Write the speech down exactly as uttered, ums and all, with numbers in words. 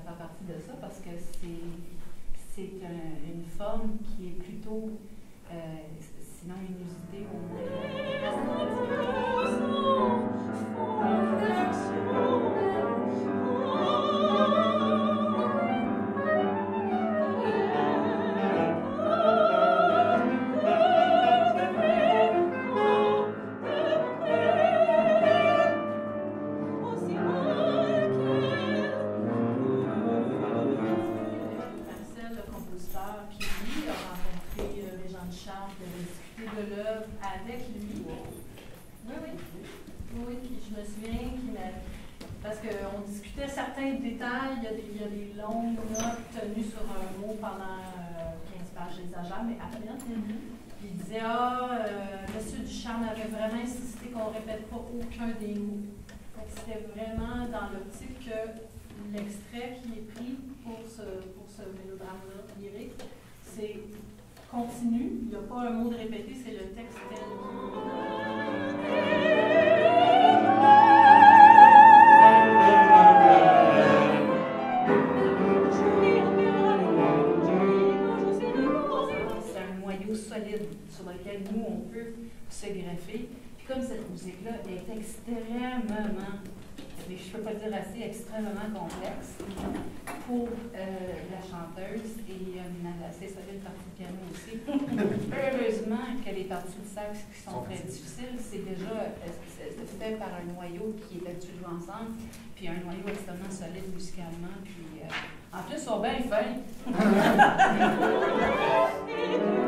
faire partie de ça parce que c'est un, une forme qui est plutôt, euh, sinon inusitée au monde. De l'œuvre avec lui. Oui, oui. Oui, puis je me souviens qu'il m'a... Parce qu'on discutait certains détails, il y, a des, il y a des longues notes tenues sur un mot pendant euh, quinze pages, j'exagère, mais à peine. Mm-hmm. Puis il disait, ah, euh, M. Ducharme avait vraiment insisté qu'on ne répète pas aucun des mots. Donc c'était vraiment dans l'optique que l'extrait qui est pris pour ce, pour ce mélodrame-là lyrique, c'est continu, il n'y a pas un mot de répété, c'est le texte tel c'est un noyau solide sur lequel nous, on peut se greffer. Puis comme cette musique-là est extrêmement, mais je ne peux pas dire assez, extrêmement complexe pour euh, la chanteuse et euh, une assez solide partie de piano aussi. Heureusement que les parties de sax qui sont très difficiles, c'est déjà euh, fait par un noyau qui est habitué de jouer ensemble, puis un noyau extrêmement solide musicalement, puis euh, en plus, ils sont bien fins.